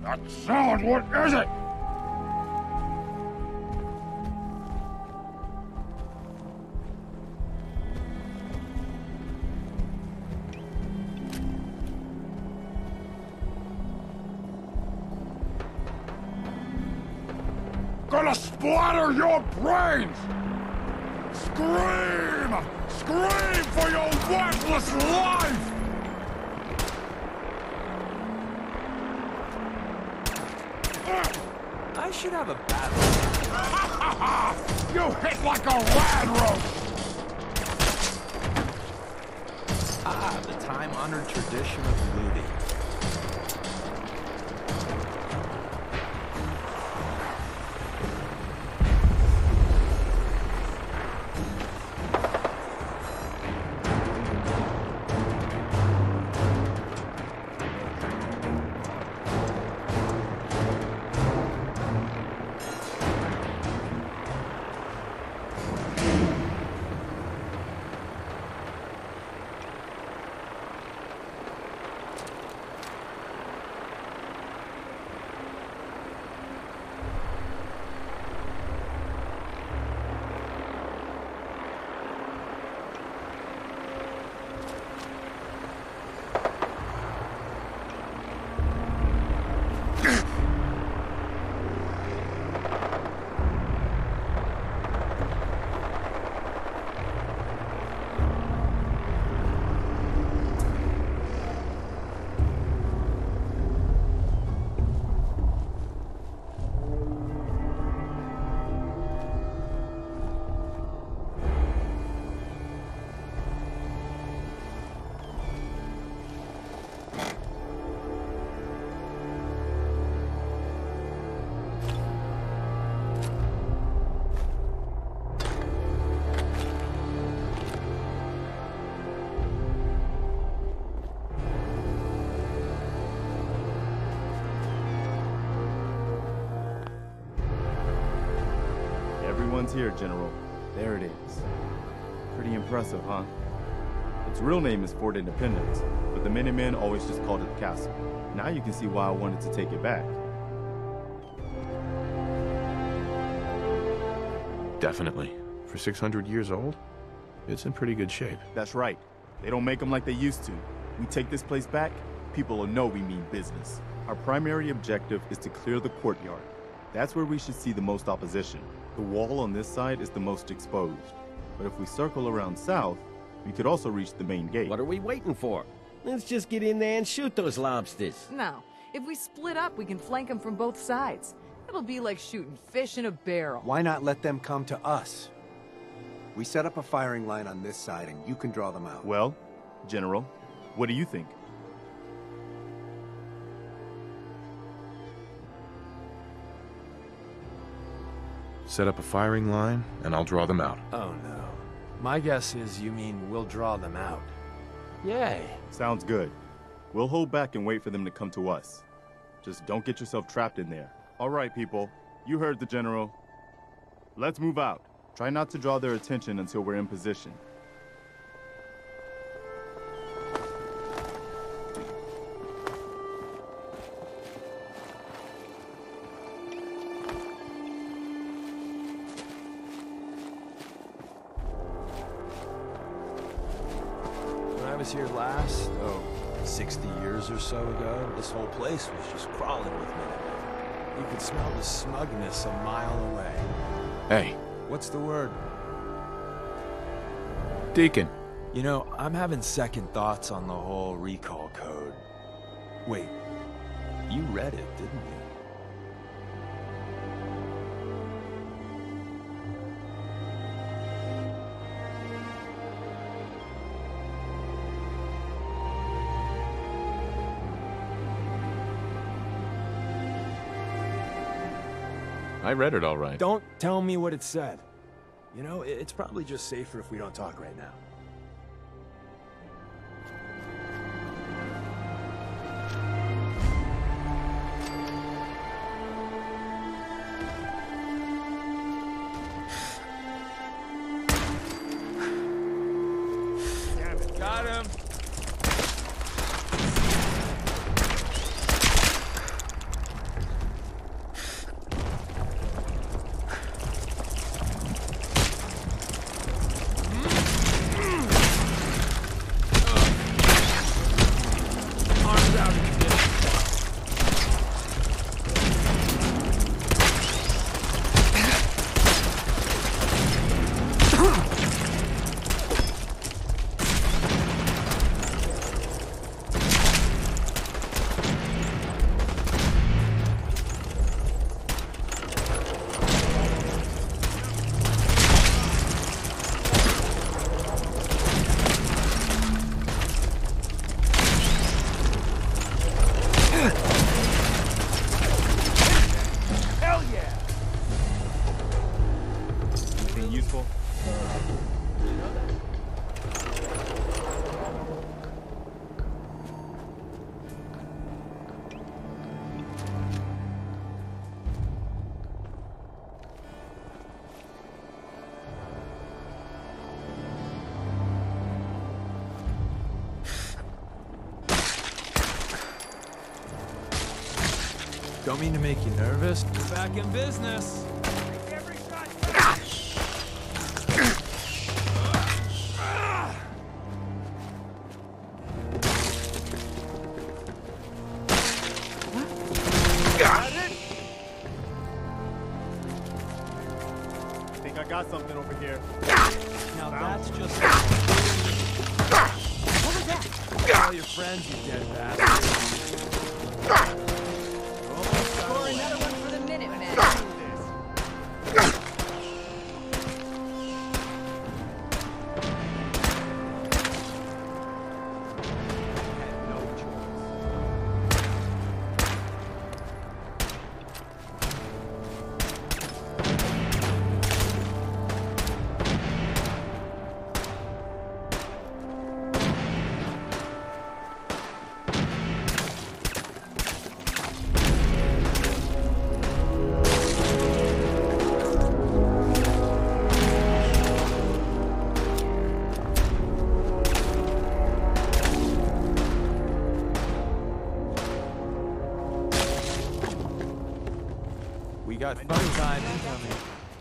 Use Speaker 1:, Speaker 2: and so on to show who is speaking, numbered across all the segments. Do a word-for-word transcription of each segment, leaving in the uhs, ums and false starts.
Speaker 1: That sound, what is it? Gonna splatter your brains! Scream! Scream for your worthless life!
Speaker 2: I should have a battle.
Speaker 1: You hit like a rad roast!
Speaker 2: Ah, the time-honored tradition of looting.
Speaker 3: Everyone's here, General. There it is. Pretty impressive, huh? Its real name is Fort Independence, but the Minutemen always just called it the castle. Now you can see why I wanted to take it back.
Speaker 4: Definitely. For six hundred years old, it's in pretty good shape.
Speaker 3: That's right. They don't make them like they used to. We take this place back, people will know we mean business. Our primary objective is to clear the courtyard. That's where we should see the most opposition. The wall on this side is the most exposed. But if we circle around south, we could also reach the main gate.
Speaker 5: What are we waiting for? Let's just get in there and shoot those lobsters.
Speaker 6: No. If we split up, we can flank them from both sides. It'll be like shooting fish in a barrel.
Speaker 7: Why not let them come to us? We set up a firing line on this side, and you can draw them out.
Speaker 3: Well, General, what do you think?
Speaker 4: Set up a firing line, and I'll draw them out.
Speaker 2: Oh no. My guess is you mean we'll draw them out. Yay.
Speaker 3: Sounds good. We'll hold back and wait for them to come to us. Just don't get yourself trapped in there. All right, people. You heard the General. Let's move out. Try not to draw their attention until we're in position.
Speaker 2: When I was here last, oh, sixty years or so ago, this whole place was just crawling with Minutemen. You could smell the smugness a mile away.
Speaker 4: Hey.
Speaker 2: What's the word?
Speaker 4: Deacon.
Speaker 2: You know, I'm having second thoughts on the whole recall code. Wait, you read it, didn't you?
Speaker 4: I read it all right.
Speaker 2: Don't tell me what it said. You know, it's probably just safer if we don't talk right now. Damn it, got him! Don't mean to make you nervous. We're back in business.
Speaker 1: Every shot.
Speaker 3: Got it. Think I got something over here.
Speaker 2: Now that's just... What was that? Tell your friends, you dead bastard.
Speaker 6: Or another one for the Minutemen.
Speaker 2: We got fun time incoming.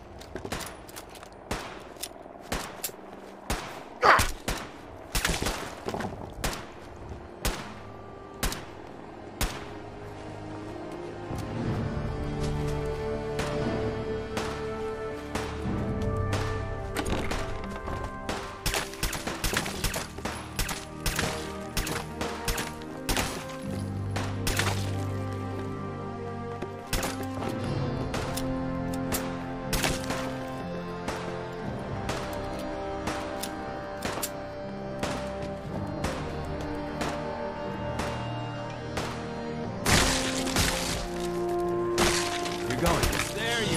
Speaker 2: Going. There you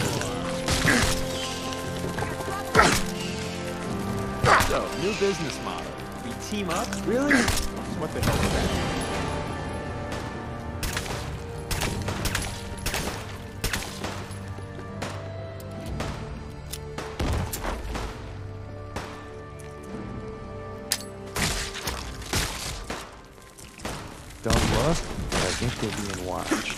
Speaker 2: are. So, new business model. We team up? Really?
Speaker 3: What the hell is that?
Speaker 4: Don't look, but I think they're being watched.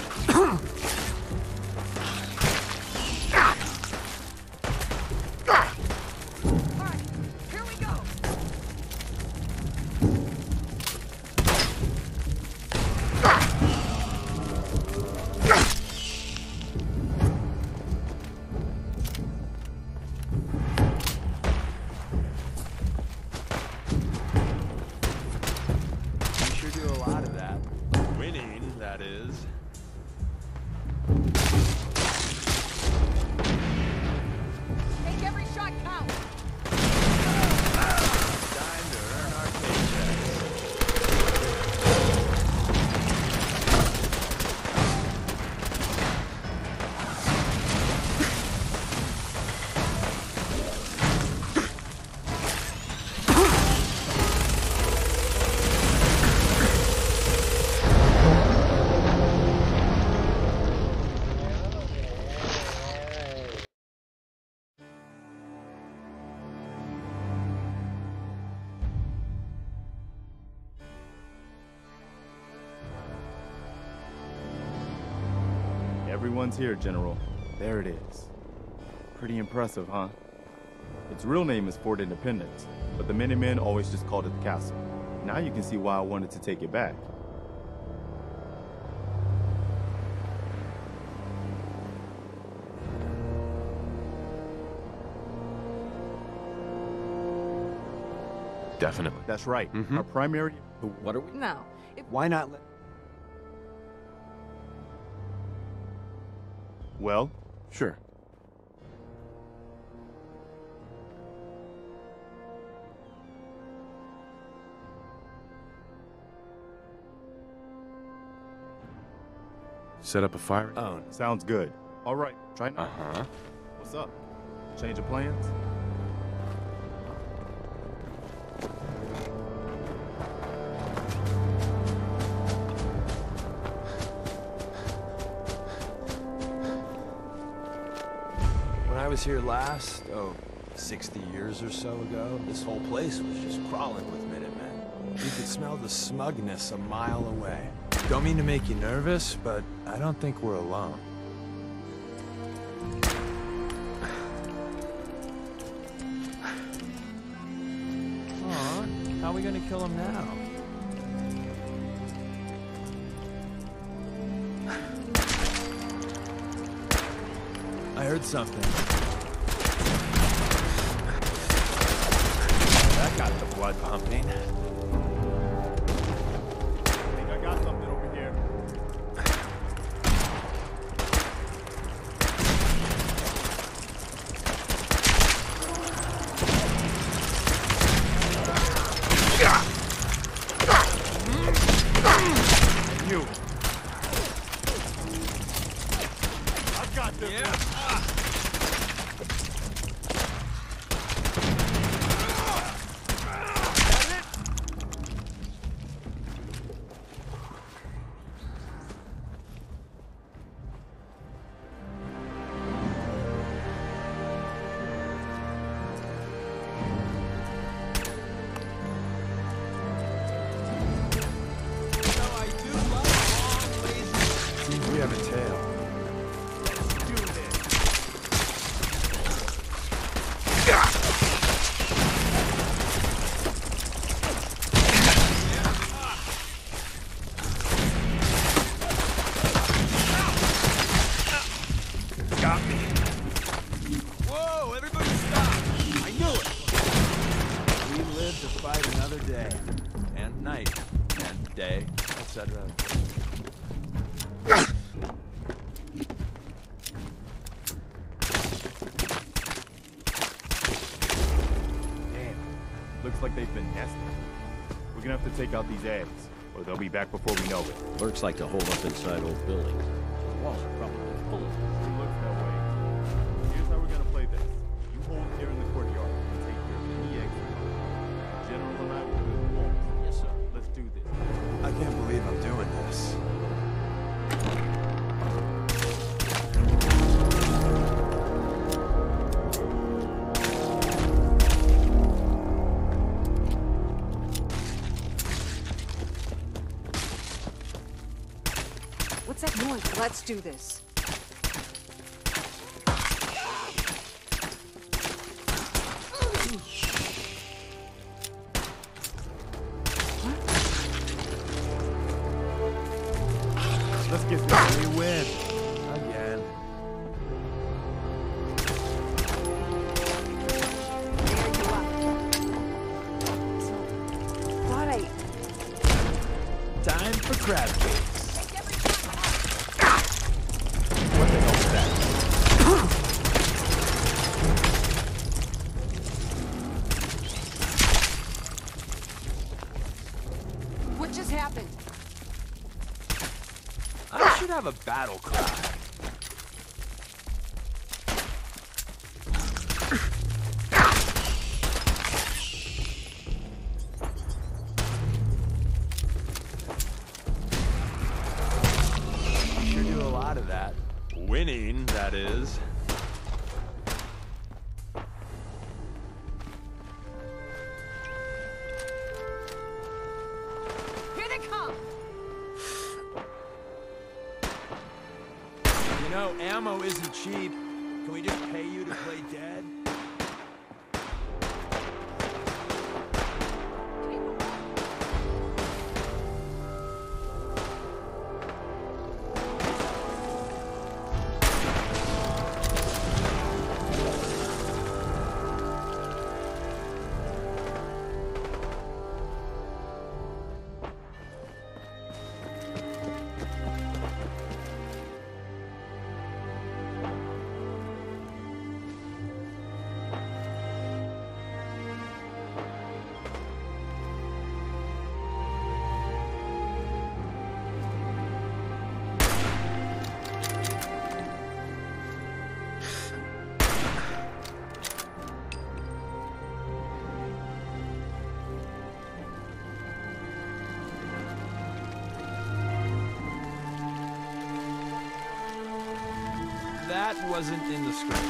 Speaker 2: That is.
Speaker 6: Make every shot count.
Speaker 2: Time to earn our paychecks.
Speaker 3: Everyone's here, General. There it is. Pretty impressive, huh? Its real name is Fort Independence, but the Minutemen always just called it the castle. Now you can see why I wanted to take it back.
Speaker 4: Definitely.
Speaker 3: That's right.
Speaker 4: Mhm.
Speaker 3: Our primary...
Speaker 5: What are we?
Speaker 6: No. If
Speaker 7: Why not let...
Speaker 3: Well,
Speaker 4: Sure. Set up a fire.
Speaker 5: Oh,
Speaker 3: sounds good. All right, try now.
Speaker 4: Uh-huh.
Speaker 3: What's up? Change of plans?
Speaker 2: When I was here last, oh, sixty years or so ago, this whole place was just crawling with Minutemen. You could smell the smugness a mile away. Don't mean to make you nervous, but I don't think we're alone. Aw, how are we gonna kill him now? I heard something. That got the blood pumping.
Speaker 3: I got something over here. You. I got this. Yeah.
Speaker 2: We have a tail. Got me. Whoa, everybody stop! I knew it! We live to fight another day. And night. And day, et cetera.
Speaker 3: Looks like they've been nesting. We're gonna have to take out these eggs, or they'll be back before we know it.
Speaker 5: Lurks like to hold up inside old buildings. The walls are probably full of them.
Speaker 3: It looks that way. Here's how we're gonna play this. You hold here in the courtyard and take care of any eggs. General and I will do the walls.
Speaker 5: Yes, sir.
Speaker 3: Let's do this.
Speaker 2: I can't believe I'm doing this.
Speaker 6: What's that noise? Let's do this.
Speaker 3: Let's get started.
Speaker 2: We win. Again.
Speaker 6: There you are. Thought I...
Speaker 2: Time for crab cakes. What the hell was that?
Speaker 6: What just happened?
Speaker 2: I should have a battle cry. You sure do a lot of that. Winning, that is.
Speaker 6: Here they come!
Speaker 2: You know, ammo isn't cheap. Can we just pay you to play dead? That wasn't in the script.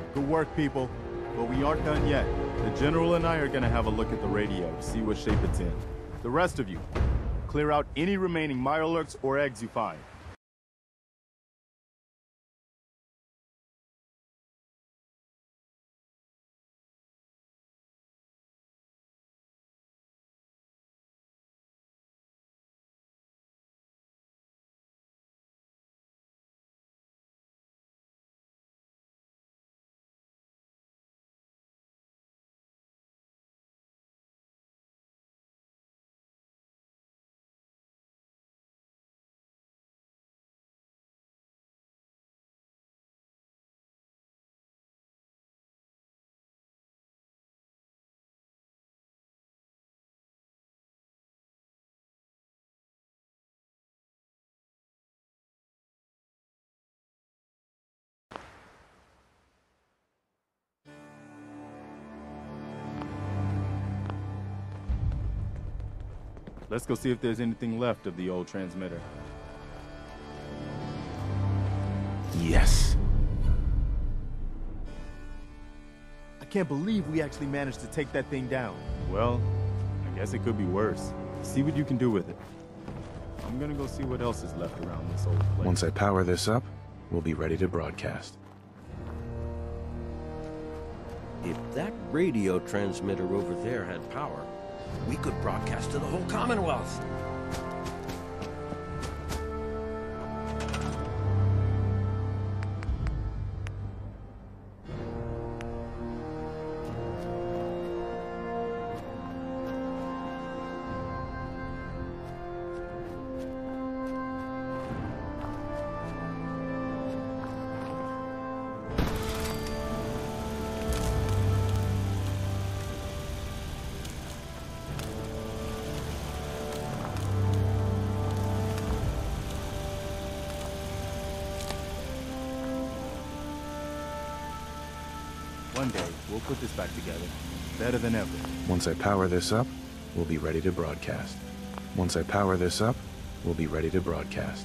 Speaker 3: Good work, people. But we aren't done yet. The General and I are gonna have a look at the radio to see what shape it's in. The rest of you, clear out any remaining Mirelurks or eggs you find. Let's go see if there's anything left of the old transmitter.
Speaker 4: Yes.
Speaker 3: I can't believe we actually managed to take that thing down. Well, I guess it could be worse. See what you can do with it. I'm gonna go see what else is left around this old place.
Speaker 4: Once I power this up, we'll be ready to broadcast.
Speaker 5: If that radio transmitter over there had power, we could broadcast to the whole Commonwealth.
Speaker 3: One day, we'll put this back together. Better than ever.
Speaker 4: Once I power this up, we'll be ready to broadcast. Once I power this up, we'll be ready to broadcast.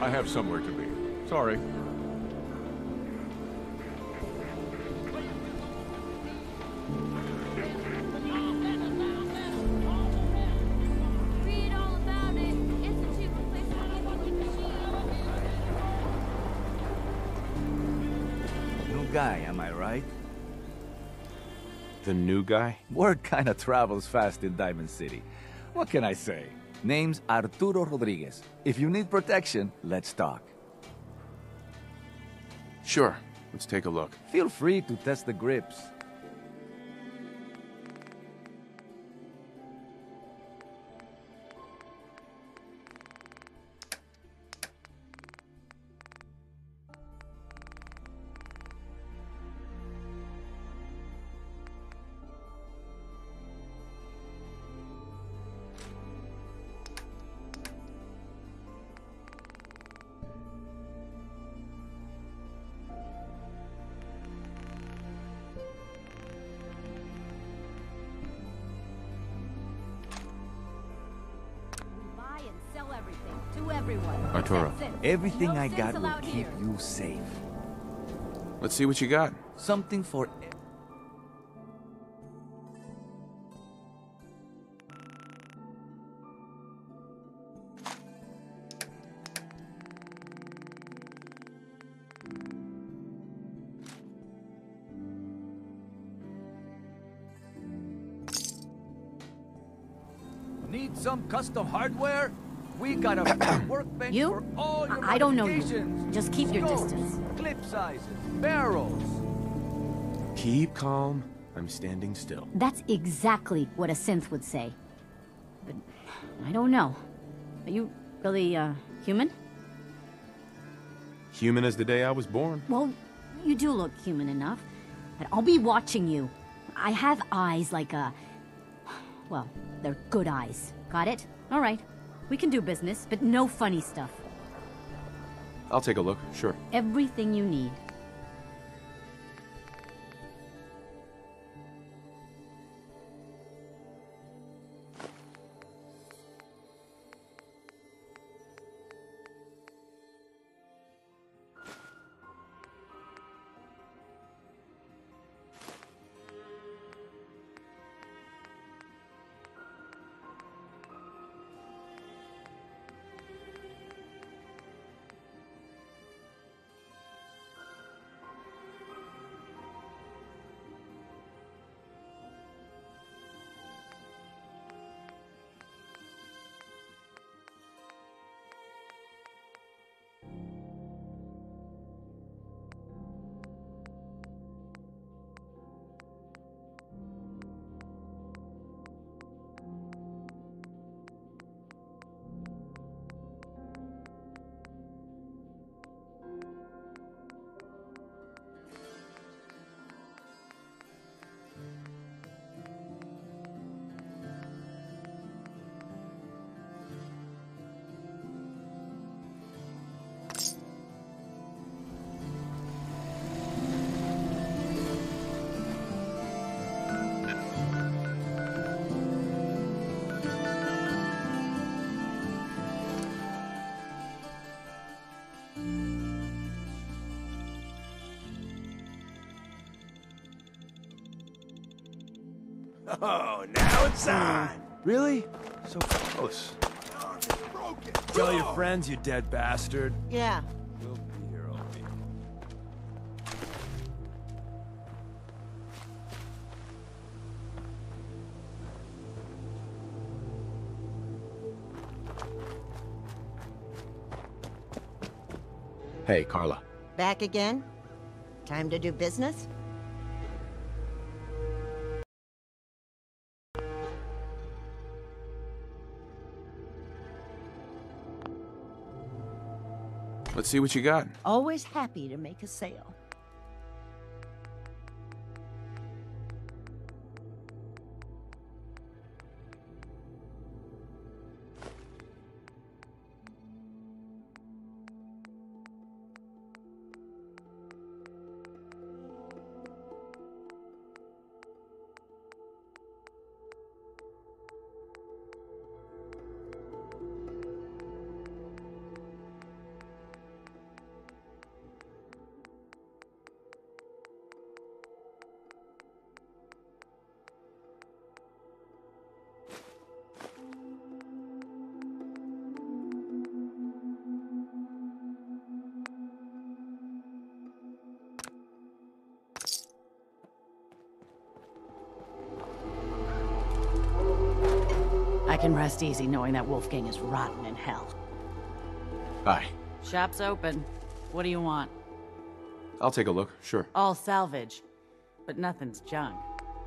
Speaker 1: I have somewhere to be. Sorry.
Speaker 8: Read all about it. It's a cheap replacement for the machine.
Speaker 9: New guy, am I right?
Speaker 4: The new guy?
Speaker 9: Word kinda travels fast in Diamond City. What can I say? Name's Arturo Rodriguez. If you need protection, let's talk.
Speaker 4: Sure. Let's take a look.
Speaker 9: Feel free to test the grips.
Speaker 8: Buy and sell everything to everyone.
Speaker 4: Arturo.
Speaker 8: Except Sins.
Speaker 9: Everything
Speaker 8: No
Speaker 9: I
Speaker 8: sins
Speaker 9: got will
Speaker 8: allowed
Speaker 9: keep
Speaker 8: here.
Speaker 9: you safe.
Speaker 4: Let's see what you got.
Speaker 9: Something for... Need some custom hardware? We got a workbench
Speaker 10: You?
Speaker 9: for all your
Speaker 10: I I don't know you.
Speaker 9: modifications.
Speaker 10: Just keep your
Speaker 9: Scopes,
Speaker 10: distance.
Speaker 9: clip sizes, barrels.
Speaker 4: Keep calm. I'm standing still.
Speaker 10: That's exactly what a synth would say. But I don't know. Are you really, uh, human?
Speaker 4: Human as the day I was born.
Speaker 10: Well, you do look human enough. But I'll be watching you. I have eyes like a... Well, they're good eyes. Got it? All right. We can do business, but no funny stuff.
Speaker 4: I'll take a look, sure.
Speaker 10: Everything you need.
Speaker 2: Oh, now it's on! Really? So close. Tell your friends, you dead bastard.
Speaker 11: Yeah.
Speaker 2: We'll be here, Opie.
Speaker 4: Hey, Carla.
Speaker 11: Back again? Time to do business?
Speaker 4: Let's see what you got.
Speaker 11: Always happy to make a sale.
Speaker 12: I can rest easy knowing that Wolfgang is rotten in hell.
Speaker 13: Hi.
Speaker 12: Shop's open. What do you want?
Speaker 13: I'll take a look, sure.
Speaker 12: All salvage, but nothing's junk.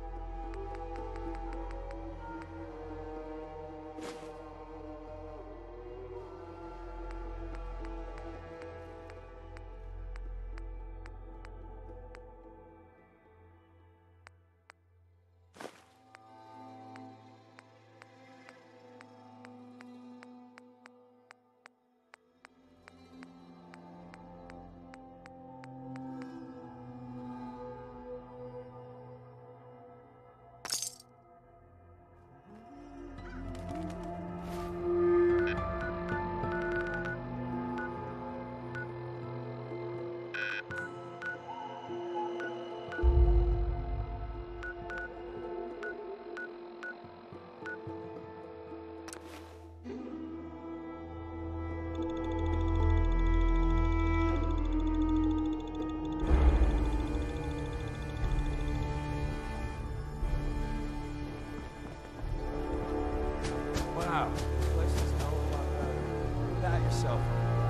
Speaker 2: Wow, this place is a hell of a lot better. Pat yourself.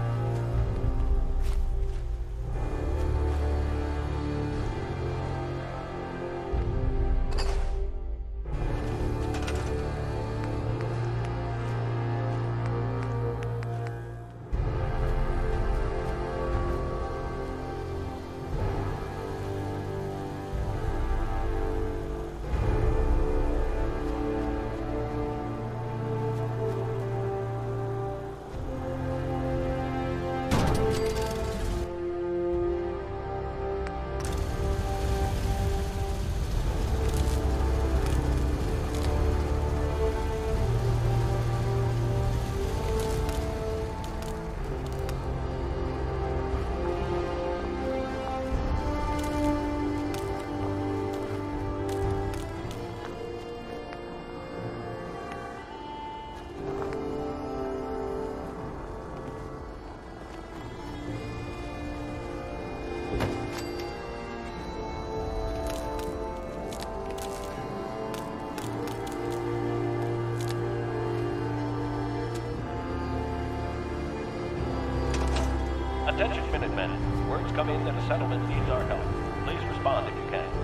Speaker 5: Attention, Minutemen. Words come in that a settlement needs our help. Please respond if you can.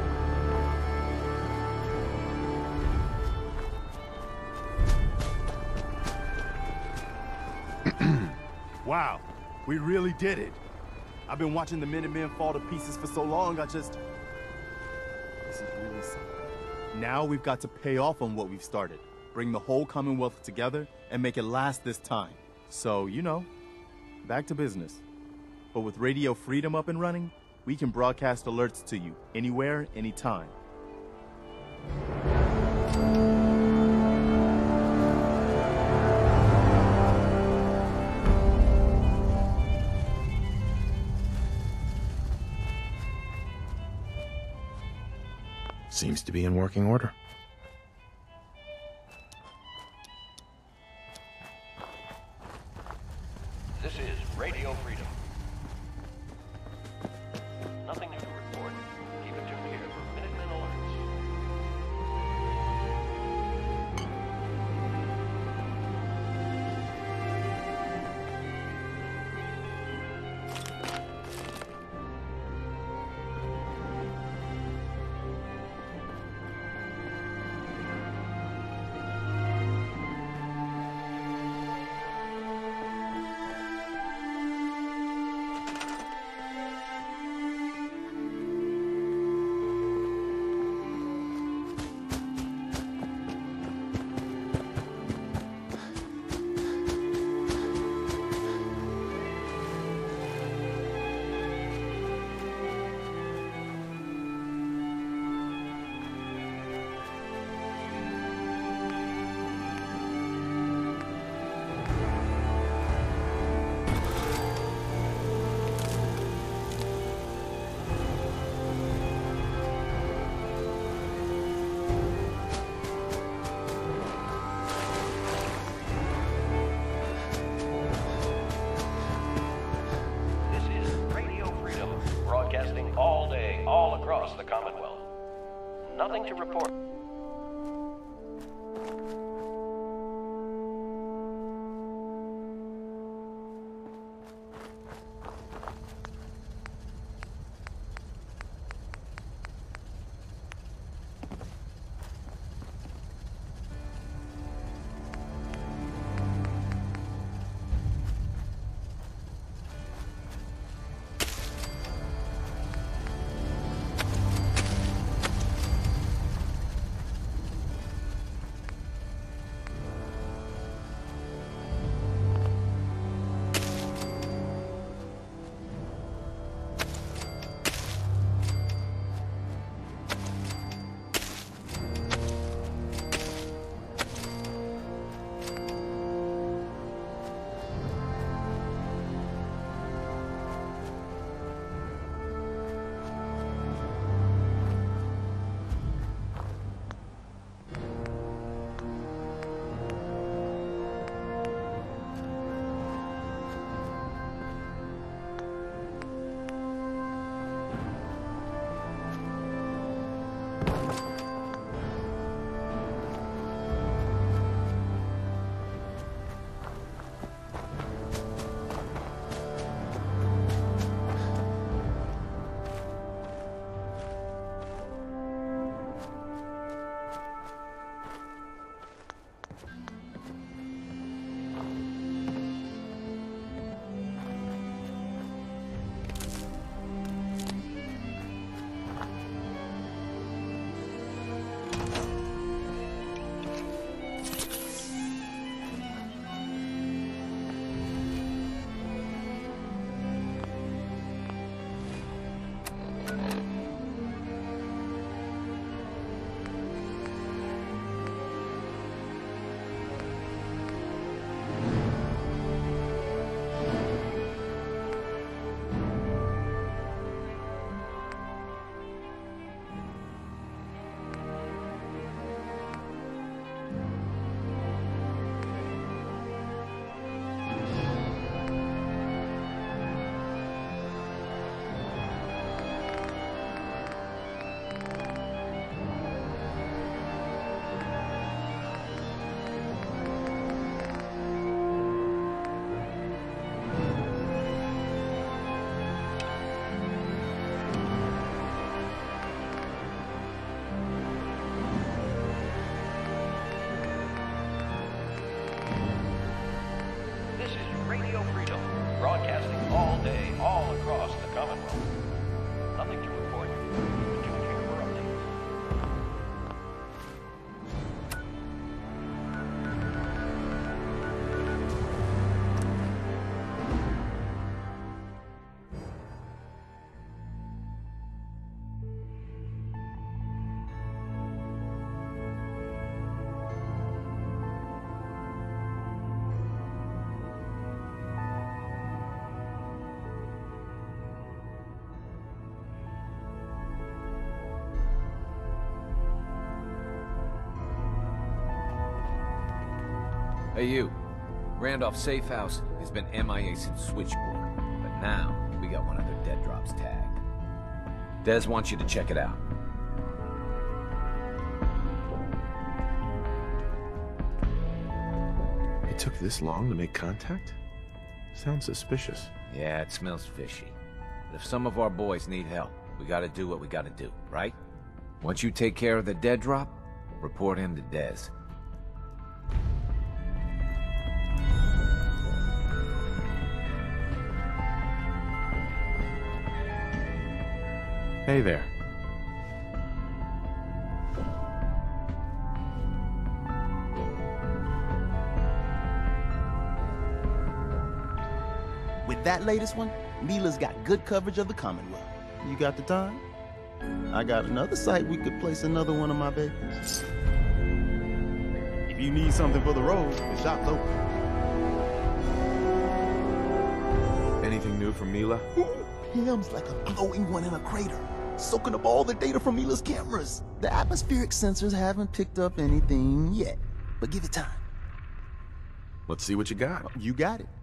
Speaker 3: Wow, we really did it. I've been watching the Minutemen fall to pieces for so long, I just... This is really something. Now we've got to pay off on what we've started. Bring the whole Commonwealth together and make it last this time. So, you know, back to business. But with Radio Freedom up and running, we can broadcast alerts to you anywhere, anytime.
Speaker 4: Seems to be in working order.
Speaker 5: This is Radio Freedom. Nothing new to report. Keep it tuned here for Minutemen alerts. Broadcasting all day, all across the Commonwealth. Nothing to report.
Speaker 14: all across the Commonwealth. Nothing to report. Tune here for updates.
Speaker 9: Hey, you. Randolph Safe House has been M I A since Switchboard, but now we got one of their dead drops tagged. Des wants you to check it out.
Speaker 4: It took this long to make contact? Sounds suspicious.
Speaker 9: Yeah, it smells fishy. But if some of our boys need help, we gotta do what we gotta do, right? Once you take care of the dead drop, report him to Des.
Speaker 4: Hey there.
Speaker 15: With that latest one, Mila's got good coverage of the Commonwealth. You got the time? I got another site we could place another one of my babies.
Speaker 3: If you need something for the road, the shop's open.
Speaker 4: Anything new from Mila?
Speaker 15: Him's like a glowing one in a crater, soaking up all the data from Mila's cameras. The atmospheric sensors haven't picked up anything yet, but give it time.
Speaker 4: Let's see what you got.
Speaker 15: You got it.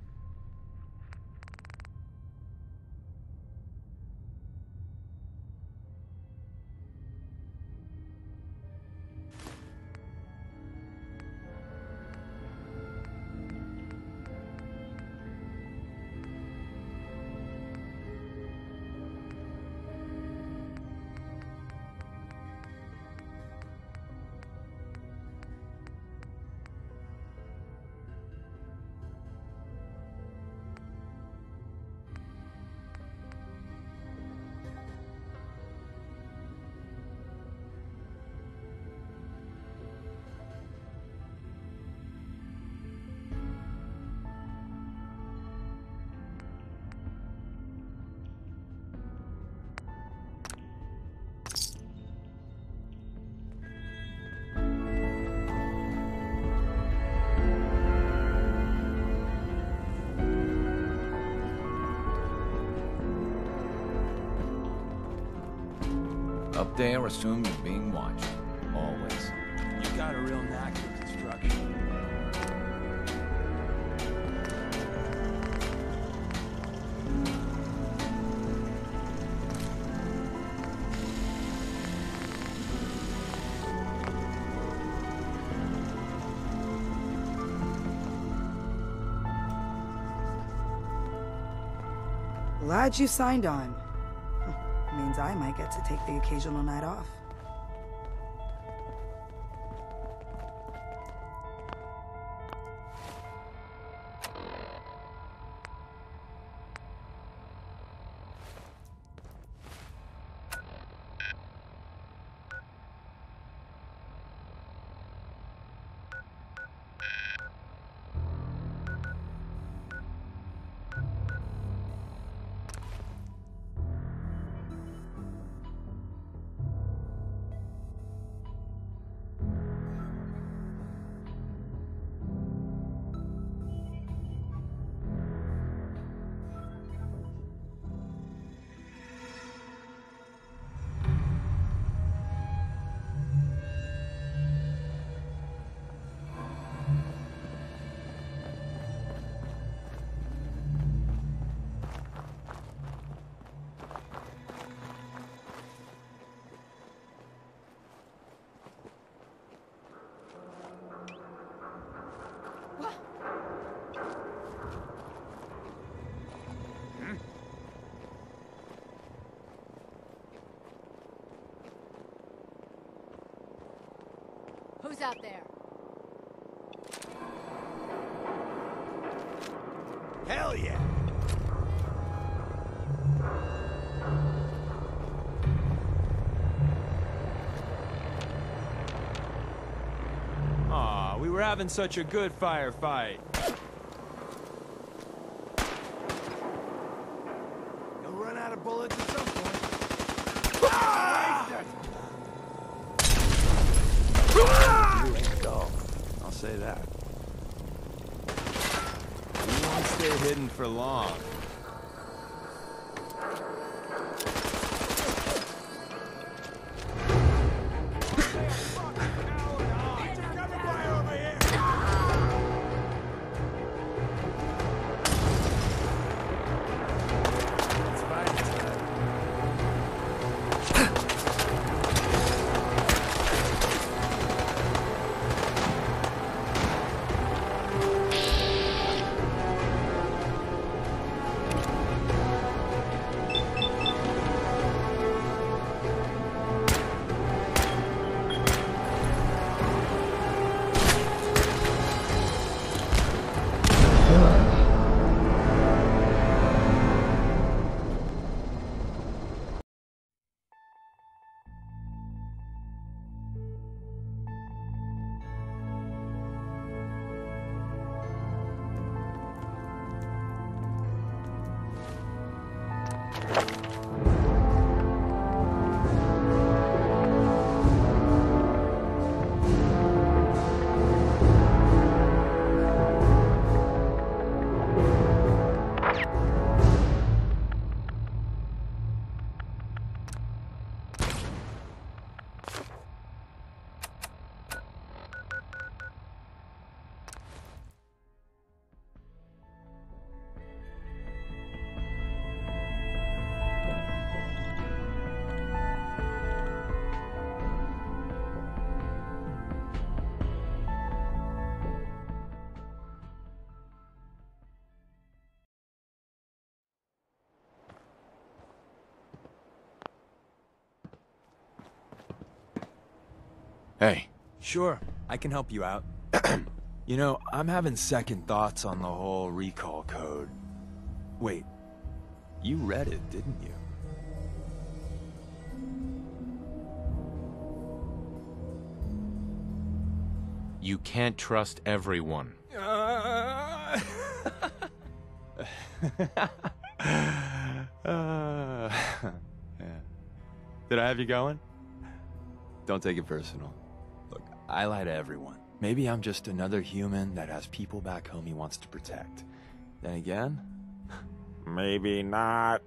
Speaker 9: Up there, assume you're being watched. Always.
Speaker 2: You got a real knack for construction.
Speaker 16: Glad you signed on. Means I might get to take the occasional night off.
Speaker 6: Who's out there?
Speaker 2: Hell yeah! were having such a good firefight. You'll run out of bullets at some point. Ah! You ain't dull. I'll say that. You won't stay hidden for long.
Speaker 13: Hey.
Speaker 2: Sure, I can help you out. You know, I'm having second thoughts on the whole recall code. Wait, you read it, didn't you?
Speaker 17: You can't trust everyone.
Speaker 2: Uh... uh... yeah. Did I have you going? Don't take it personal. Look, I lie to everyone. Maybe I'm just another human that has people back home he wants to protect. Then again, maybe not.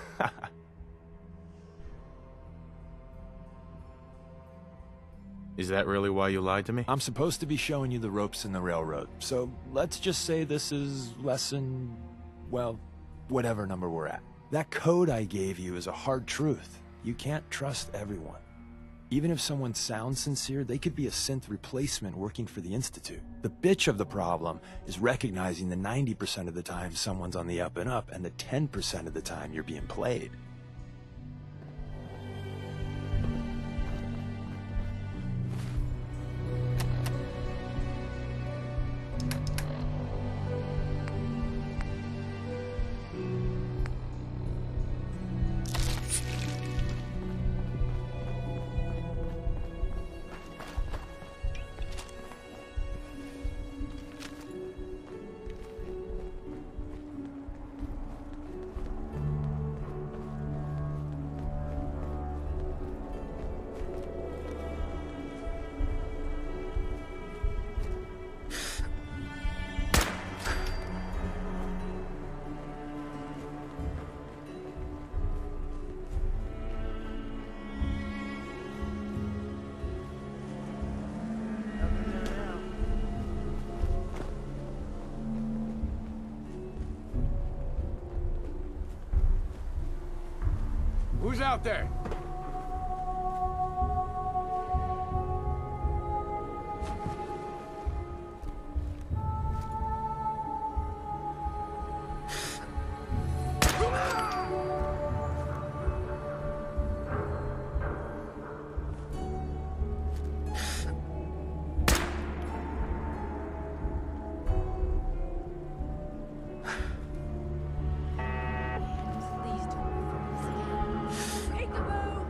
Speaker 17: Is that really why you lied to me?
Speaker 2: I'm supposed to be showing you the ropes in the railroad, so let's just say this is lesson, well, whatever number we're at. That code I gave you is a hard truth. You can't trust everyone. Even if someone sounds sincere, they could be a synth replacement working for the Institute. The bitch of the problem is recognizing the ninety percent of the time someone's on the up and up, and the ten percent of the time you're being played. Who's out there?
Speaker 6: Take the boat!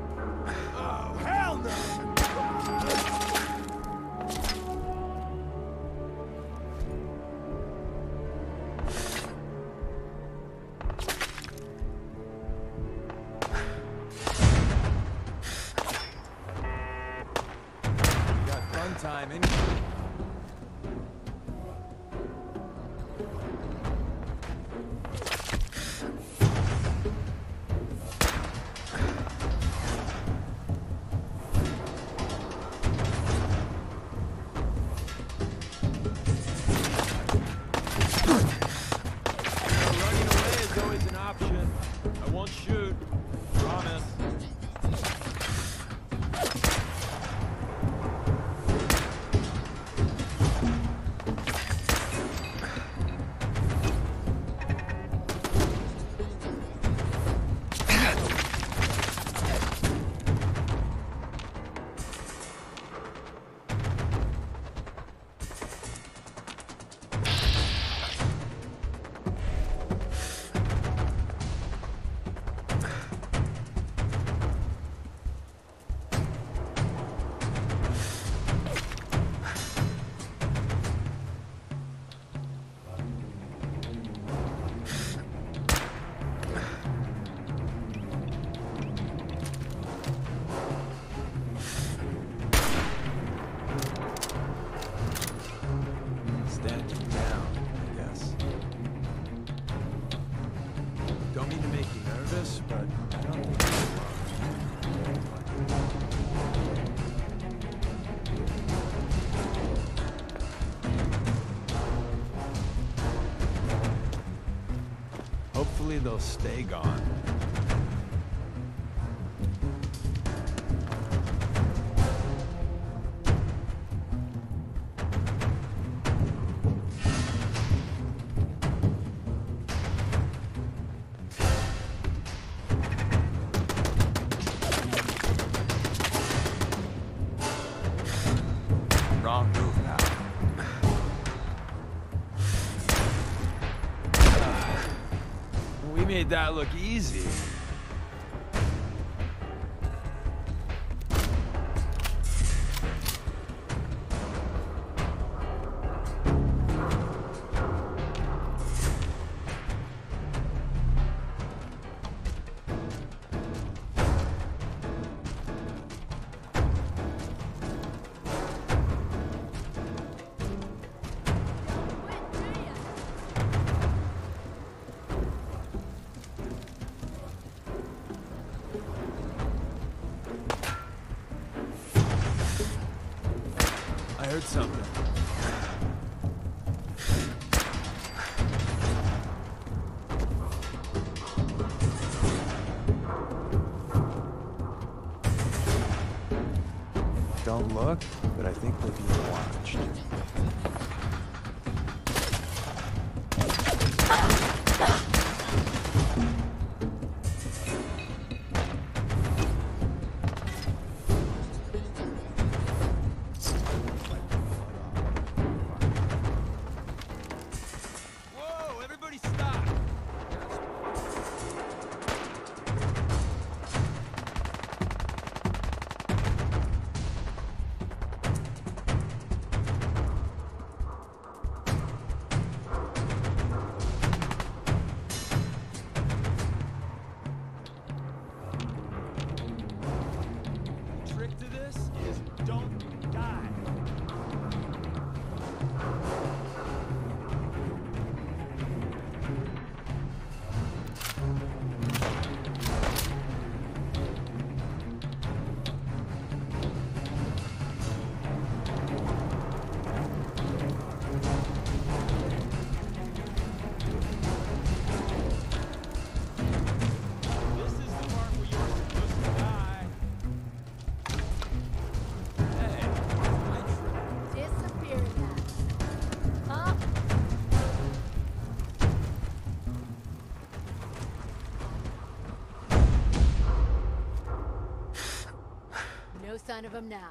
Speaker 2: don't mean to make you nervous, but I don't think you're alone. Hopefully they'll stay gone. Wrong move now. We made that look easy. I heard something. Don't look, but I think we're being watched.
Speaker 18: No sign of him now.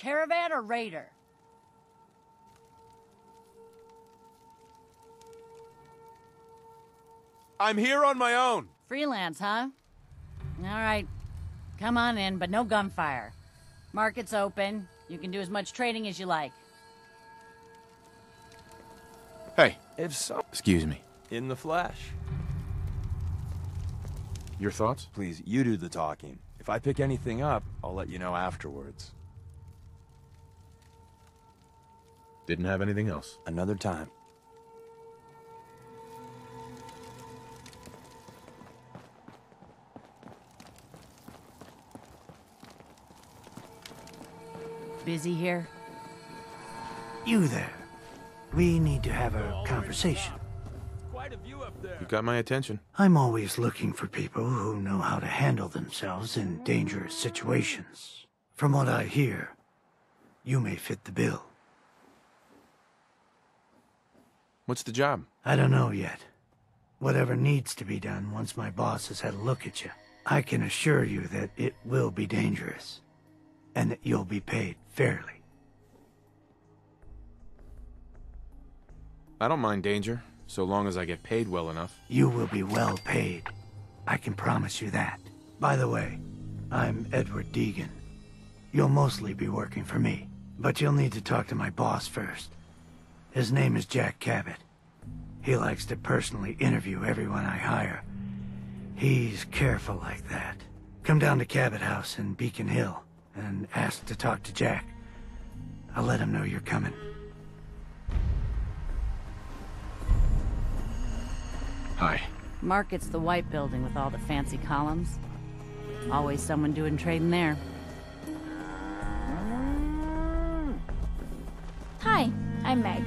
Speaker 12: Caravan or Raider?
Speaker 2: I'm here on my own.
Speaker 12: Freelance, huh? All right. Come on in, but no gunfire. Market's open. You can do as much trading as you like.
Speaker 17: Hey.
Speaker 2: If so...
Speaker 17: Excuse me.
Speaker 2: In the flesh.
Speaker 17: Your thoughts?
Speaker 2: Please, you do the talking. If I pick anything up, I'll let you know afterwards.
Speaker 17: Didn't have anything else.
Speaker 2: Another time.
Speaker 12: Busy here?
Speaker 18: You there. We need to have a conversation.
Speaker 2: Quite a view up there.
Speaker 17: You got my attention.
Speaker 18: I'm always looking for people who know how to handle themselves in dangerous situations. From what I hear, you may fit the bill.
Speaker 17: What's the job?
Speaker 18: I don't know yet. Whatever needs to be done once my boss has had a look at you. I can assure you that it will be dangerous, and that you'll be paid fairly.
Speaker 17: I don't mind danger, so long as I get paid well enough.
Speaker 18: You will be well paid. I can promise you that. By the way, I'm Edward Deegan. You'll mostly be working for me, but you'll need to talk to my boss first. His name is Jack Cabot. He likes to personally interview everyone I hire. He's careful like that. Come down to Cabot House in Beacon Hill and ask to talk to Jack. I'll let him know you're coming.
Speaker 17: Hi.
Speaker 12: Market's the white building with all the fancy columns. Always someone doing trading there.
Speaker 8: Hi, I'm Meg.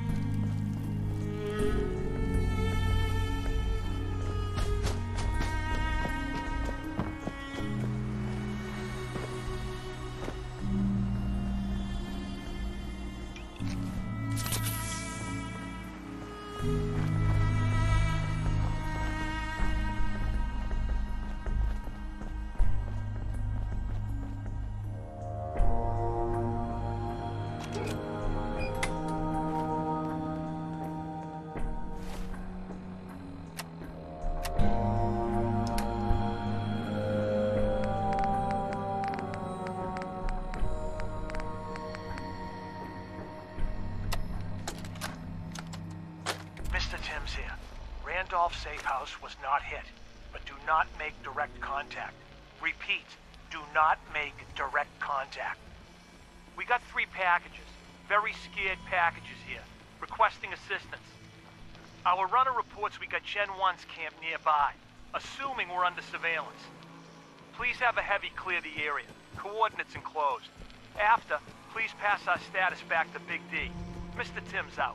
Speaker 18: Randolph Safe House was not hit, but do not make direct contact. Repeat, do not make direct contact. We got three packages, very scared packages here, requesting assistance. Our runner reports we got Gen one's camp nearby, assuming we're under surveillance. Please have a heavy clear the area, coordinates enclosed. After, please pass our status back to Big D. Mister Tim's out.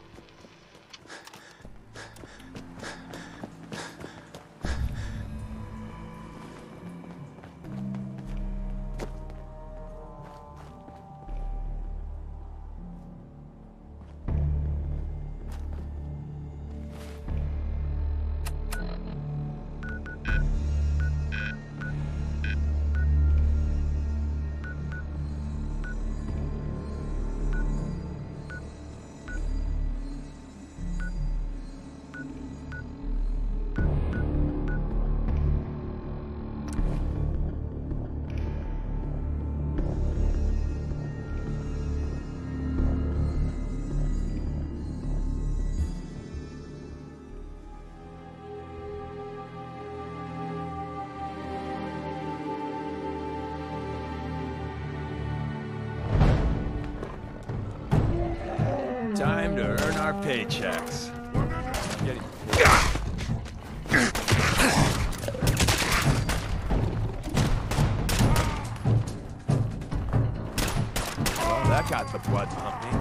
Speaker 2: Time to earn our paychecks. Get it. Well, that got the blood pumping.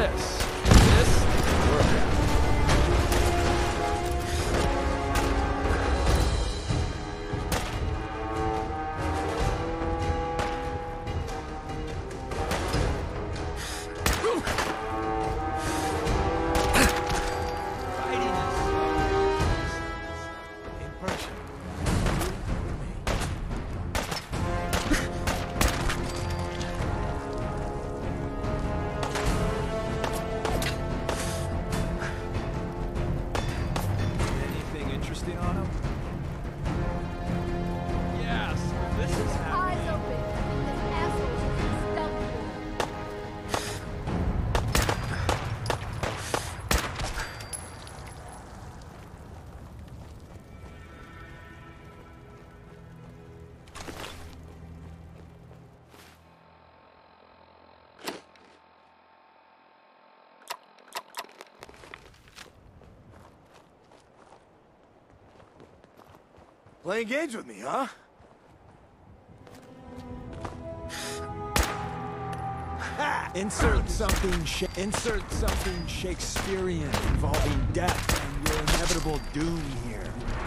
Speaker 2: this. This workout.
Speaker 7: Playing games with me, huh? Insert something sh insert something Shakespearean involving death and your inevitable doom here.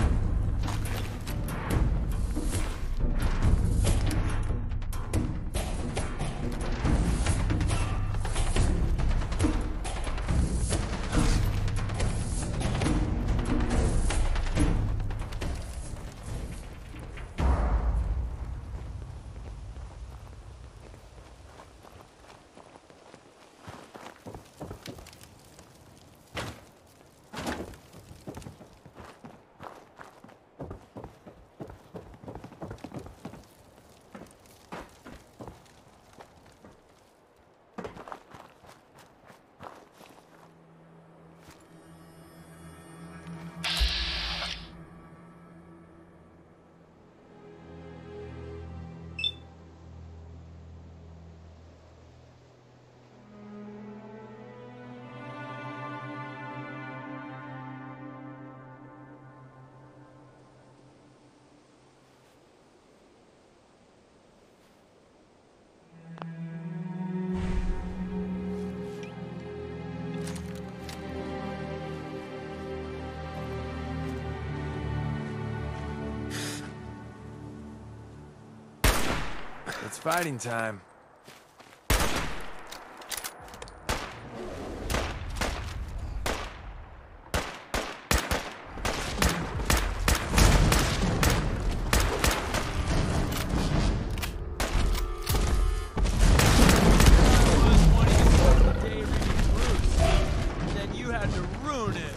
Speaker 2: It's fighting time. Then you had to ruin it.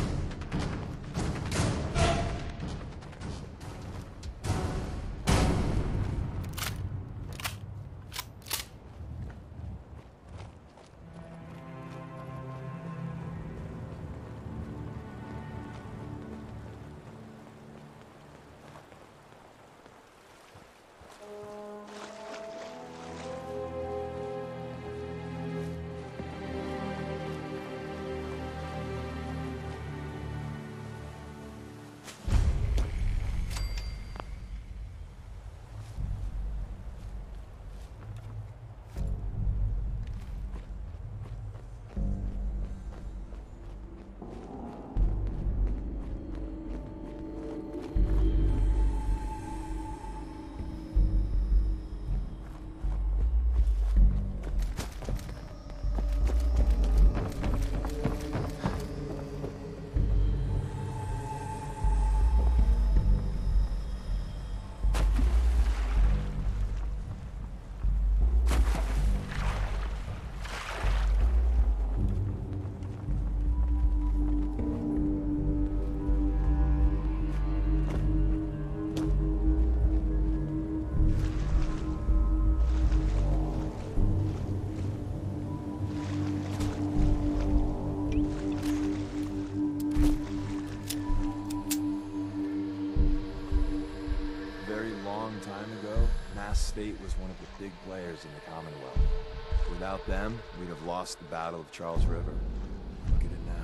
Speaker 2: State was one of the big players in the Commonwealth. Without them, we'd have lost the Battle of Charles River. Look at it now.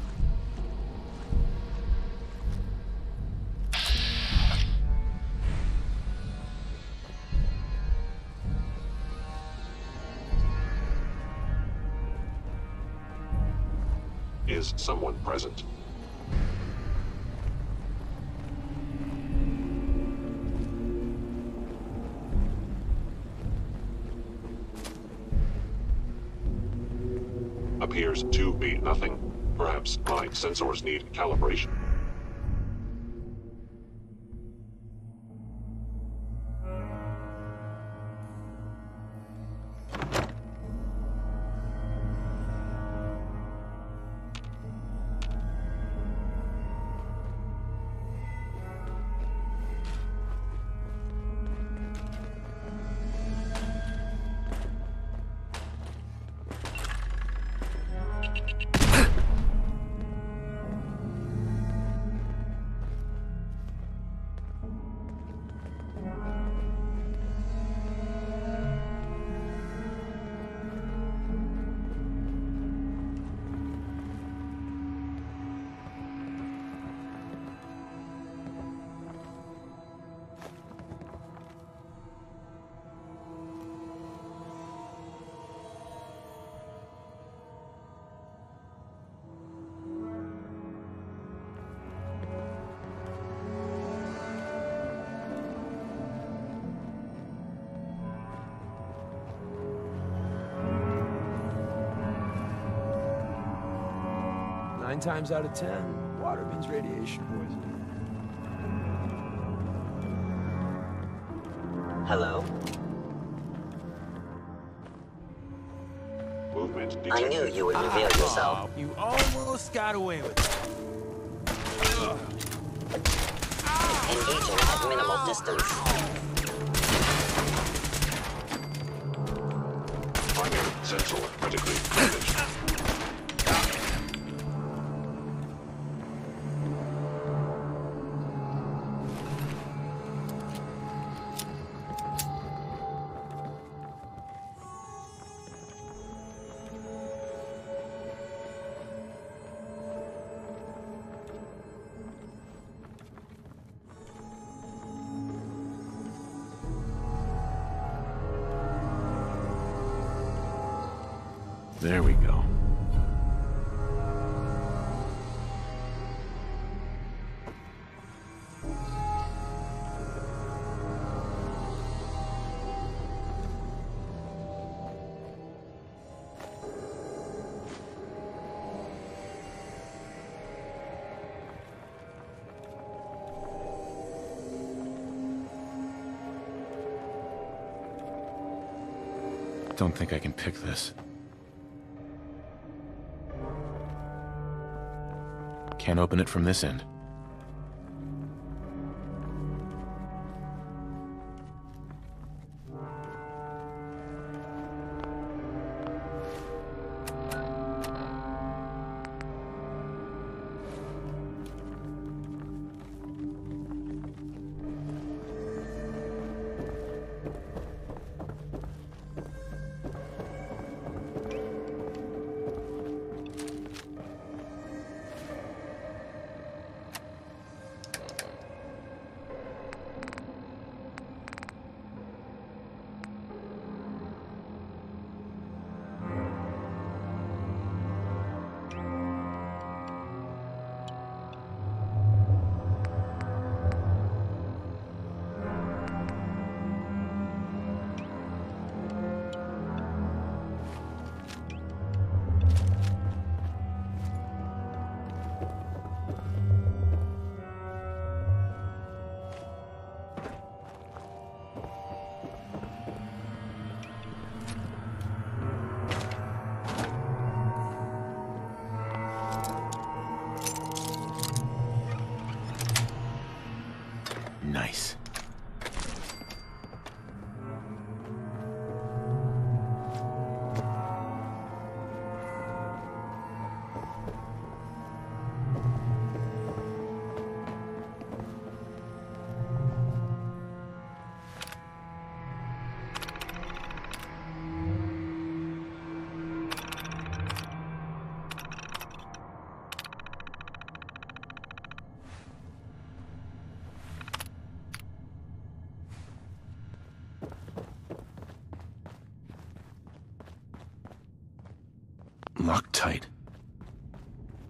Speaker 19: Is someone present? Appears to be nothing. Perhaps my sensors need calibration.
Speaker 2: Nine times out of ten, water means radiation poisoning.
Speaker 20: Hello?
Speaker 19: Movement detected.
Speaker 20: I knew you would reveal yourself.
Speaker 7: You almost got away with it.
Speaker 20: Engaging at minimal distance.
Speaker 19: Primary sensor critically damaged.
Speaker 4: There we go. Don't think I can pick this. Can't open it from this end. Nice. Locked tight.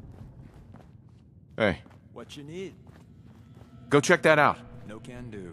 Speaker 17: Hey,
Speaker 7: What you need?
Speaker 17: go check that out.
Speaker 7: No can do.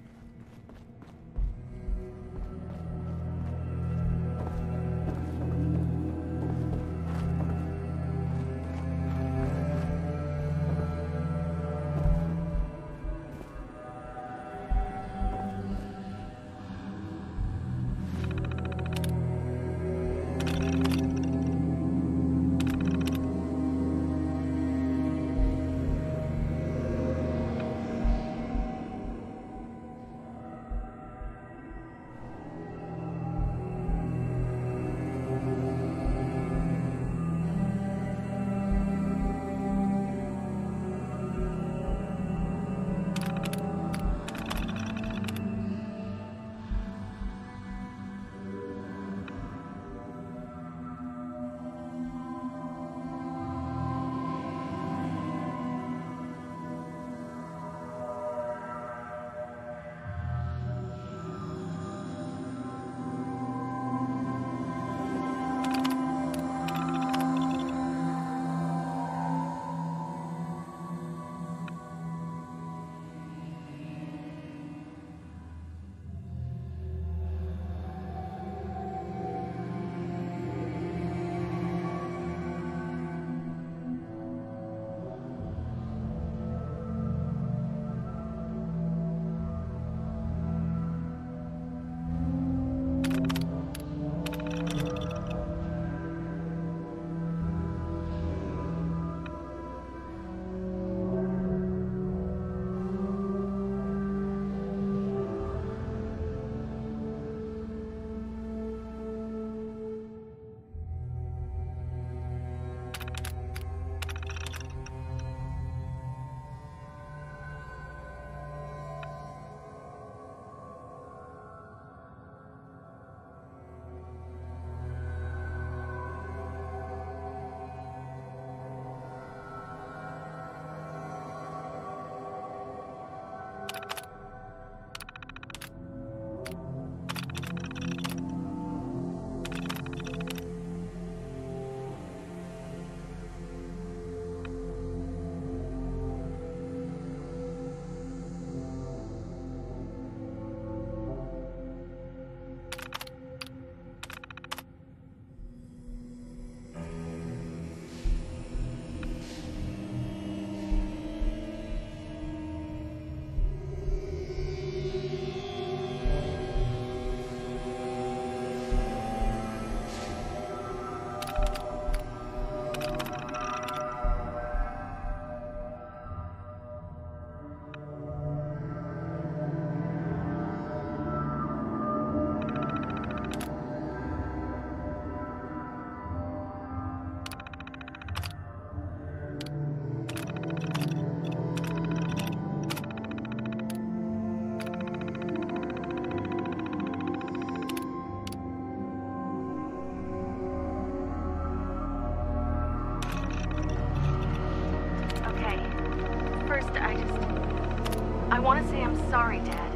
Speaker 21: want to say I'm sorry, Dad.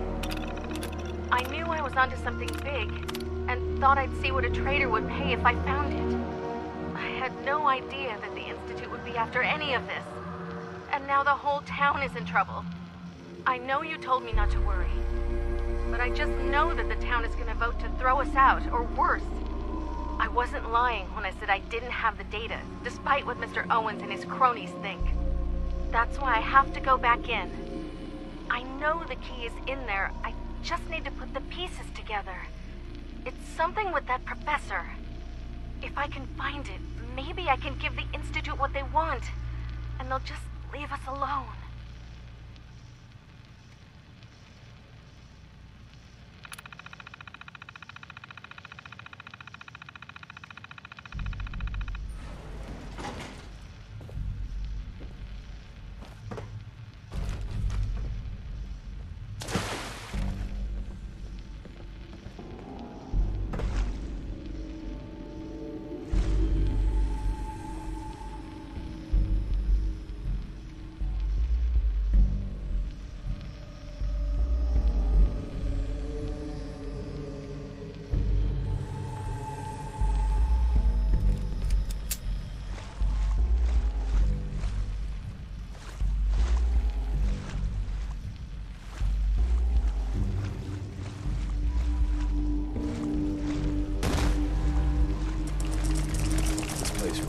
Speaker 21: I knew I was onto something big, and thought I'd see what a trader would pay if I found it. I had no idea that the Institute would be after any of this. And now the whole town is in trouble. I know you told me not to worry, but I just know that the town is going to vote to throw us out, or worse. I wasn't lying when I said I didn't have the data, despite what Mister Owens and his cronies think. That's why I have to go back in. I know the key is in there, I just need to put the pieces together. It's something with that professor. If I can find it, maybe I can give the Institute what they want, and they'll just leave us alone.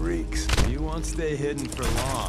Speaker 2: freaks. You won't stay hidden for long.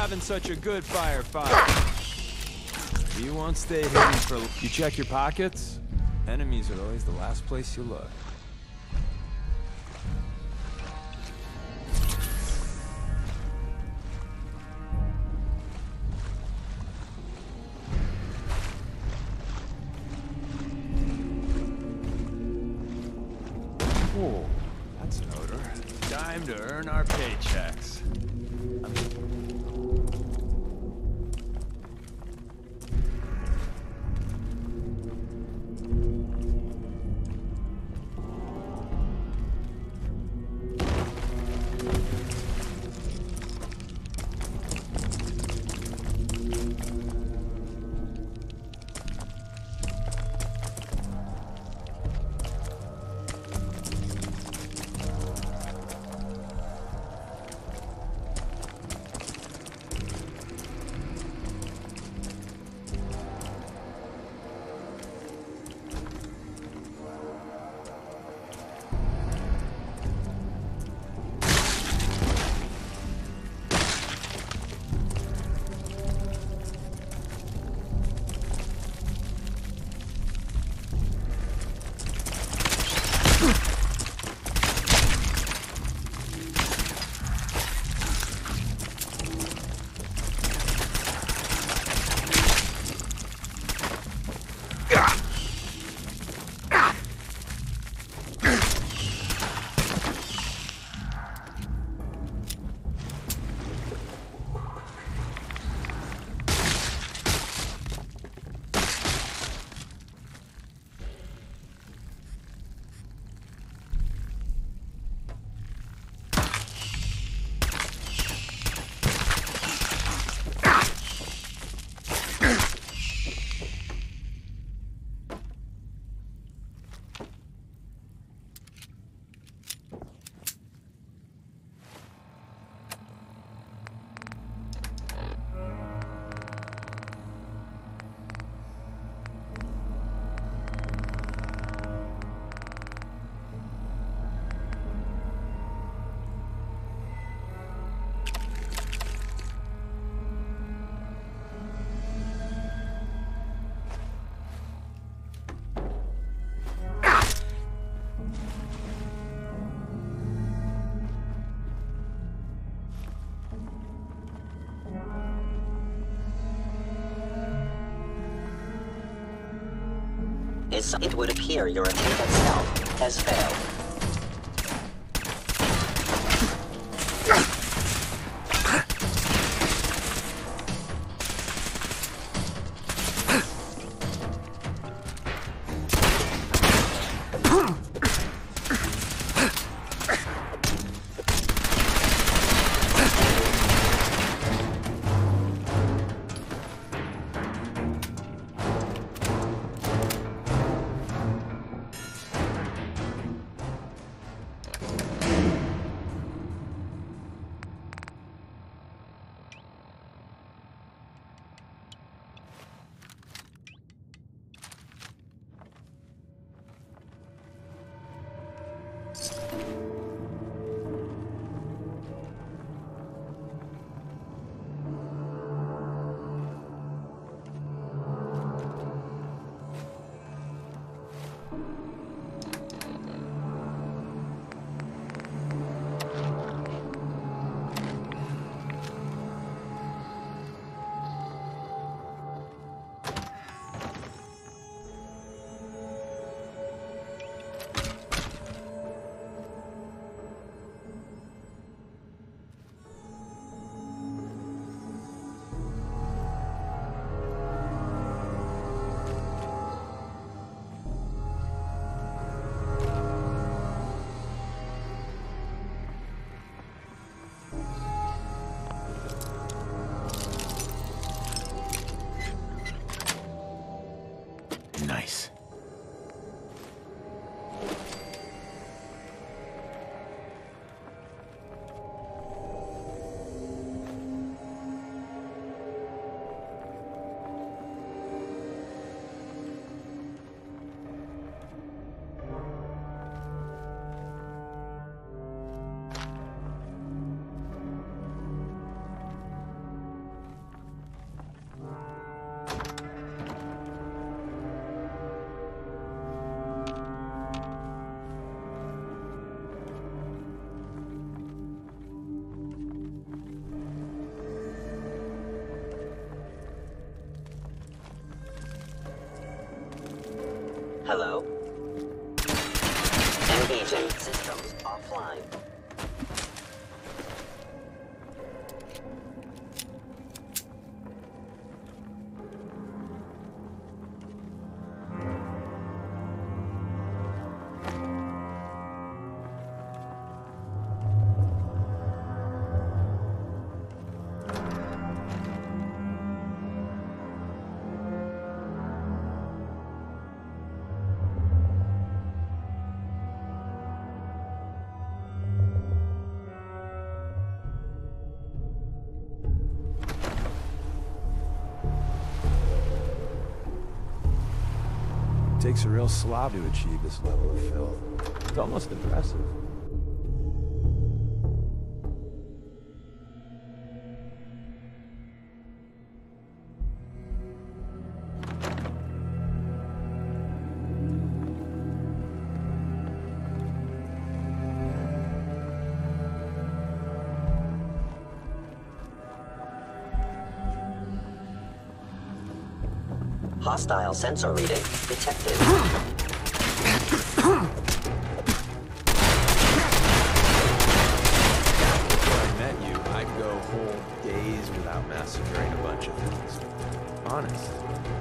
Speaker 2: having such a good firefight. You won't stay hidden for... You check your pockets? Enemies are always the last place you look. Oh, that's an odor. Time to earn our paychecks.
Speaker 20: It would appear your attempt at stealth has failed.
Speaker 4: Nice.
Speaker 20: Hello? Engaging. Systems offline.
Speaker 2: Takes a real slob to achieve this level of filth. It's almost impressive.
Speaker 20: Hostile sensor reading detected.
Speaker 2: Before I met you, I'd go whole days without massacring a bunch of things. Honest.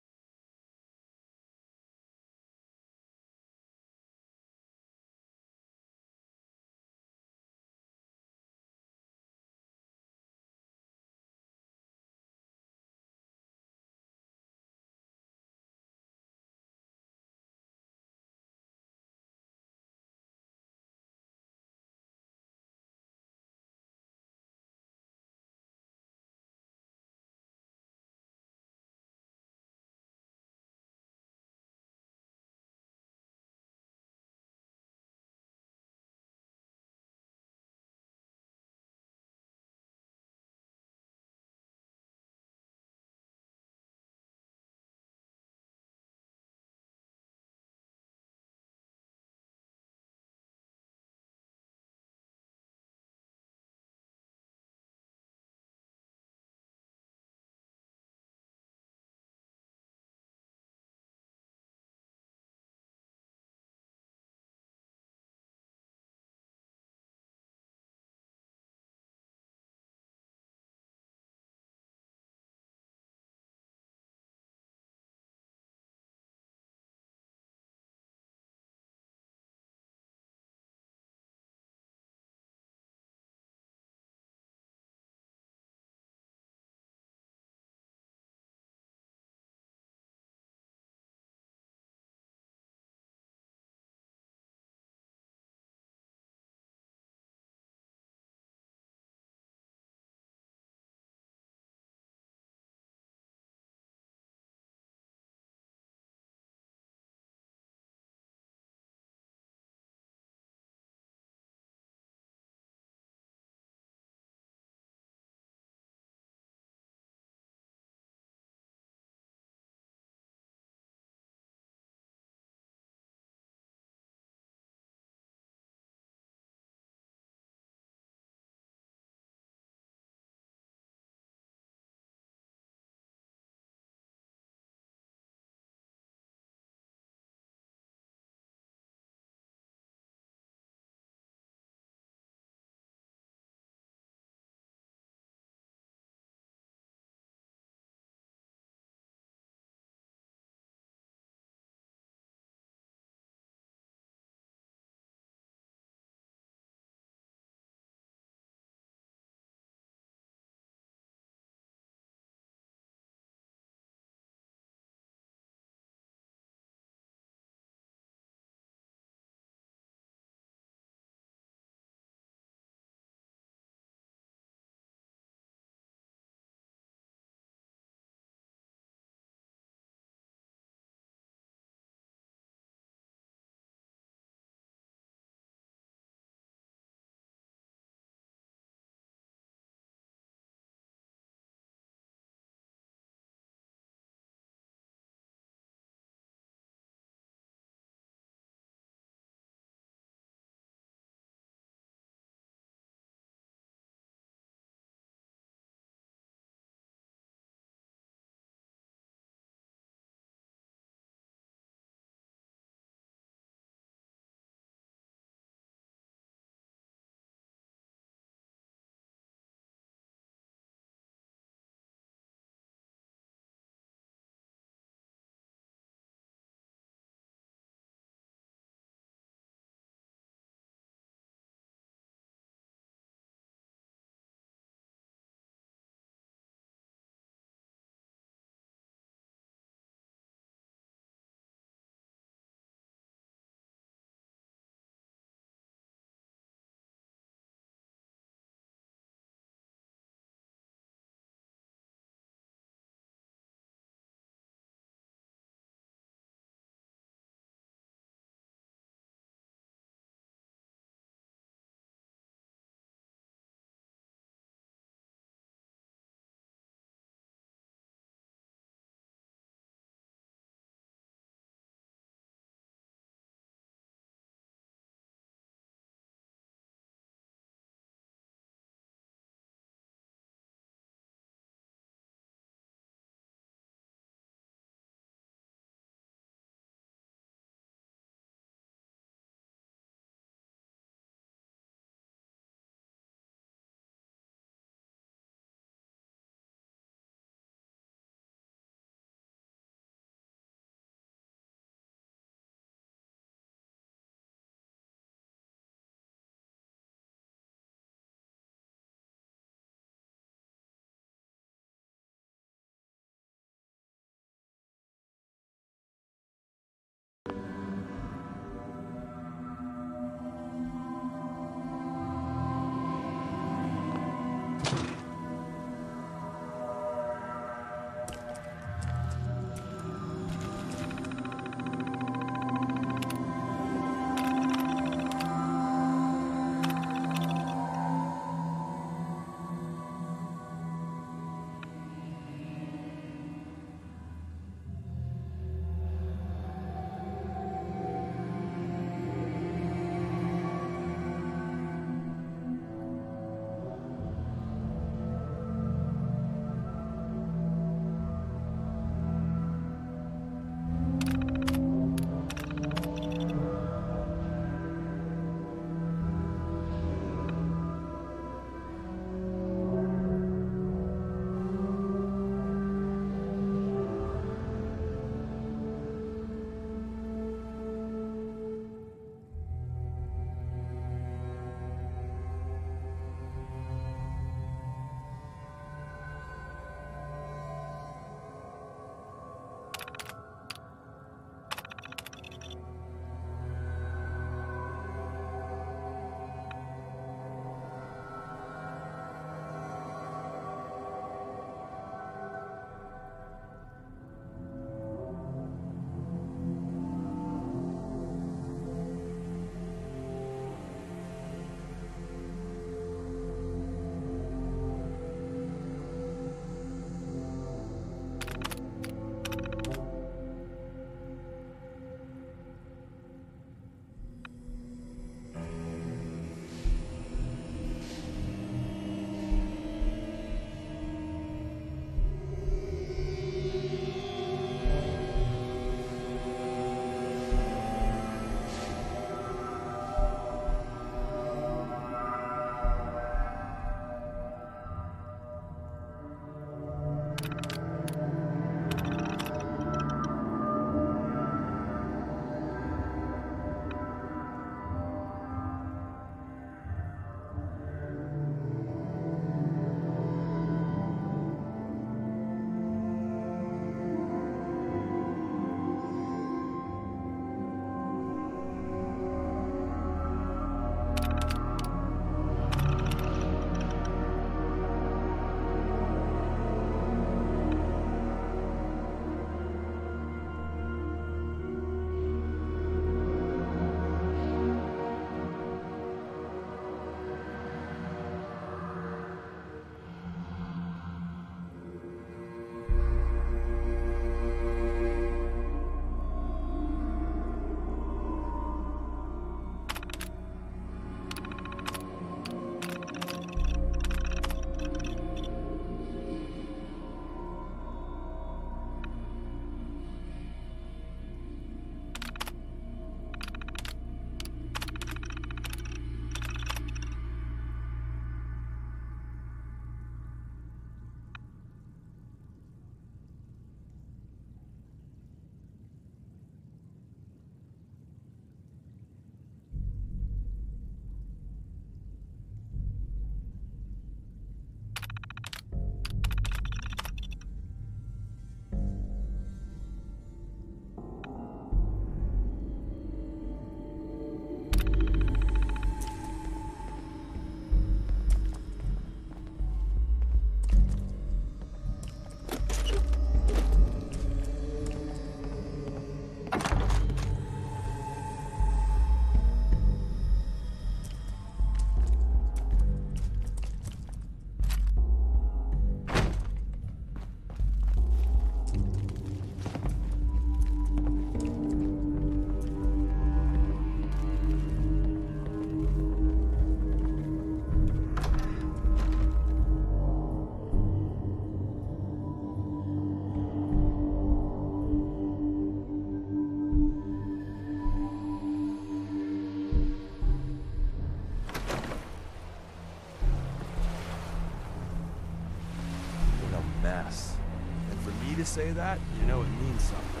Speaker 2: say that, you know it means something.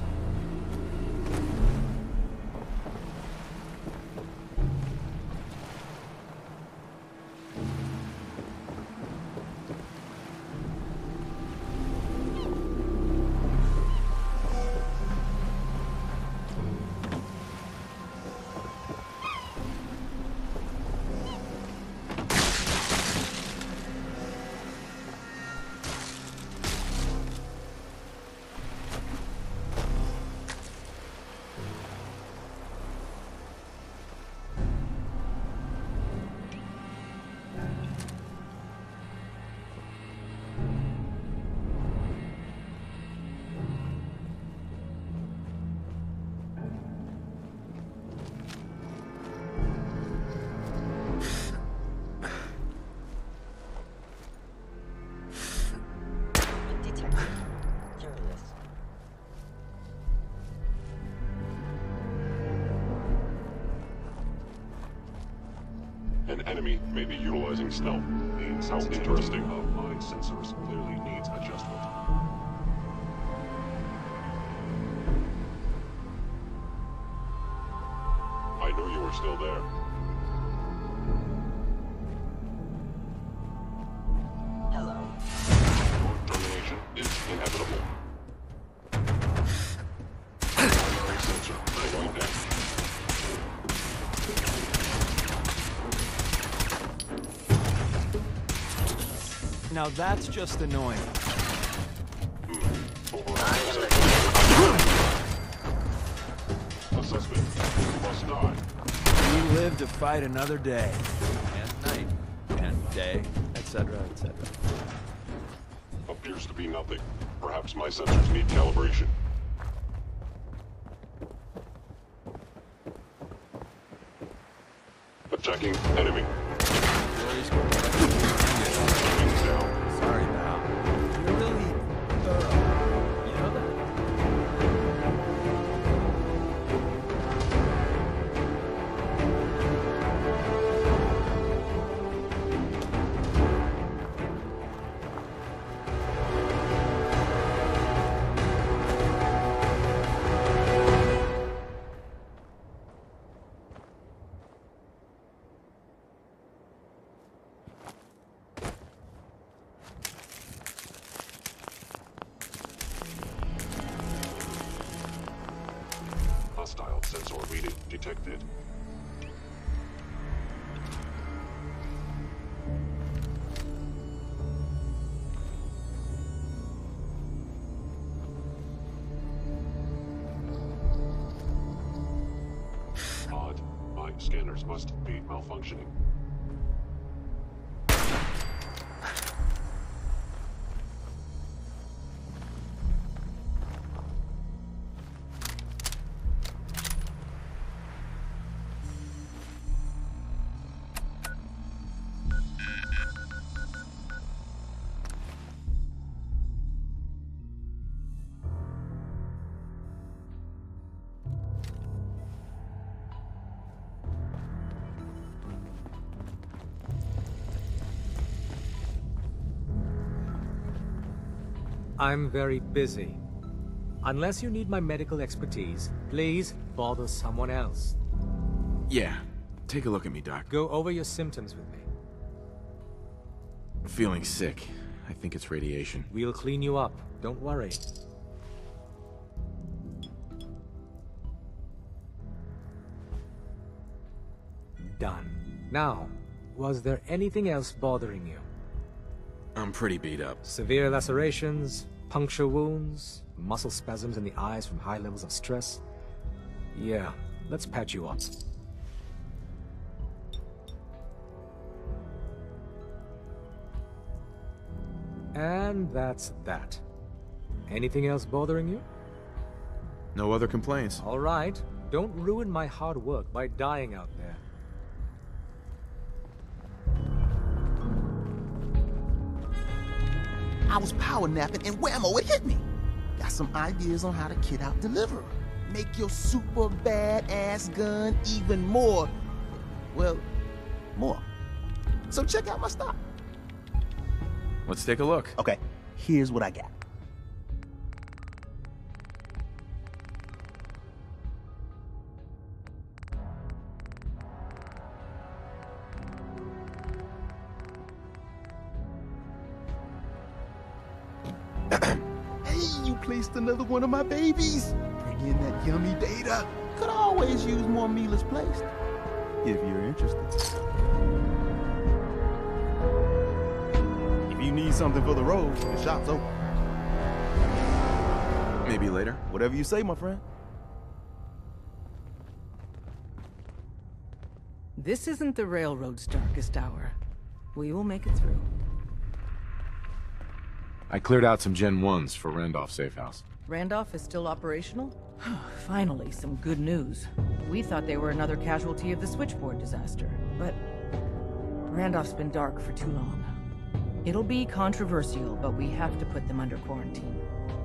Speaker 19: An enemy may be utilizing stealth. Means how interesting of my sensors clearly needs adjustment. I knew you were still there.
Speaker 20: Hello.
Speaker 19: Your termination is inevitable. Primary sensor, going down.
Speaker 2: Now that's just annoying.
Speaker 19: The suspect must die.
Speaker 2: We live to fight another day, and night, and day, et cetera, et cetera.
Speaker 19: Appears to be nothing. Perhaps my sensors need calibration. Attacking enemy.
Speaker 2: Sorry, pal. You're really thorough. You know that?
Speaker 19: Hostile sensor reading detected. Odd. My scanners must be malfunctioning.
Speaker 1: I'm very busy. Unless you need my medical expertise, please bother someone else.
Speaker 17: Yeah. Take a look at me, Doc.
Speaker 1: Go over your symptoms with me.
Speaker 17: I'm feeling sick. I think it's radiation.
Speaker 1: We'll clean you up. Don't worry. Done. Now, was there anything else bothering you?
Speaker 17: I'm pretty beat up.
Speaker 1: Severe lacerations, puncture wounds, muscle spasms in the eyes from high levels of stress. Yeah, let's patch you up. And that's that. Anything else bothering you?
Speaker 17: No other complaints.
Speaker 1: All right. Don't ruin my hard work by dying out there.
Speaker 15: I was power napping and whammo, it hit me. Got some ideas on how to kit out Deliverer. Make your super badass gun even more, well, more. So check out my stock.
Speaker 17: Let's take a look.
Speaker 15: Okay, here's what I got. replaced another one of my babies. Bring in that yummy data. Could always use more Mila's placed. If you're interested. If you need something for the road, the shop's open.
Speaker 17: Maybe later.
Speaker 15: Whatever you say, my friend.
Speaker 6: This isn't the railroad's darkest hour. We will make it through.
Speaker 4: I cleared out some Gen ones for Randolph Safe House.
Speaker 6: Randolph is still operational? Finally, some good news. We thought they were another casualty of the switchboard disaster, but Randolph's been dark for too long. It'll be controversial, but we have to put them under quarantine.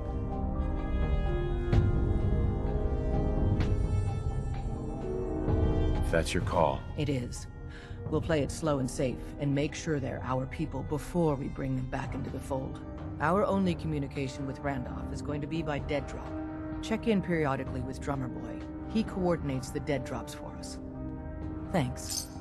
Speaker 4: If that's your call.
Speaker 6: It is. We'll play it slow and safe, and make sure they're our people before we bring them back into the fold. Our only communication with Randolph is going to be by dead drop. Check in periodically with Drummer Boy. He coordinates the dead drops for us. Thanks.